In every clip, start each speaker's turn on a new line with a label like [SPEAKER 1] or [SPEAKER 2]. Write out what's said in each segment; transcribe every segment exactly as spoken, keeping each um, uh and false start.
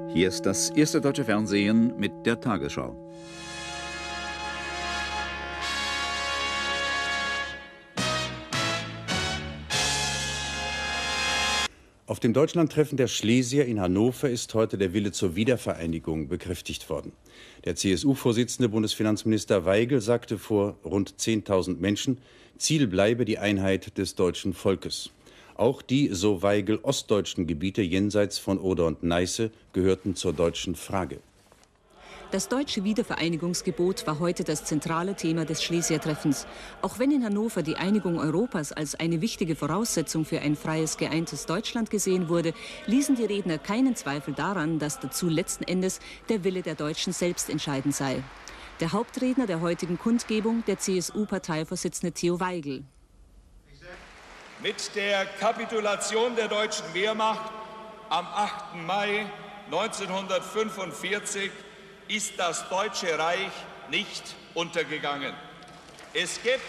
[SPEAKER 1] Hier ist das erste deutsche Fernsehen mit der Tagesschau.
[SPEAKER 2] Auf dem Deutschlandtreffen der Schlesier in Hannover ist heute der Wille zur Wiedervereinigung bekräftigt worden. Der C S U-Vorsitzende Bundesfinanzminister Waigel sagte vor rund zehntausend Menschen, Ziel bleibe die Einheit des deutschen Volkes. Auch die, so Waigel, ostdeutschen Gebiete jenseits von Oder und Neiße gehörten zur deutschen Frage.
[SPEAKER 3] Das deutsche Wiedervereinigungsgebot war heute das zentrale Thema des Schlesier-Treffens. Auch wenn in Hannover die Einigung Europas als eine wichtige Voraussetzung für ein freies, geeintes Deutschland gesehen wurde, ließen die Redner keinen Zweifel daran, dass dazu letzten Endes der Wille der Deutschen selbst entscheidend sei. Der Hauptredner der heutigen Kundgebung, der C S U-Parteivorsitzende Theo Waigel.
[SPEAKER 4] Mit der Kapitulation der deutschen Wehrmacht am achten Mai neunzehnhundertfünfundvierzig ist das Deutsche Reich nicht untergegangen. Es gibt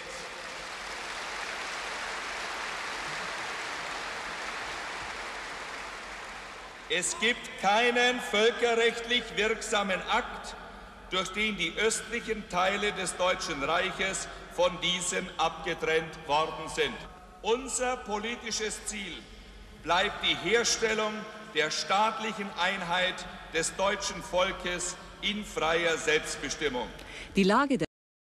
[SPEAKER 4] Es gibt keinen völkerrechtlich wirksamen Akt, durch den die östlichen Teile des Deutschen Reiches von diesem abgetrennt worden sind. Unser politisches Ziel bleibt die Herstellung der staatlichen Einheit des deutschen Volkes in freier Selbstbestimmung.
[SPEAKER 3] Die Lage der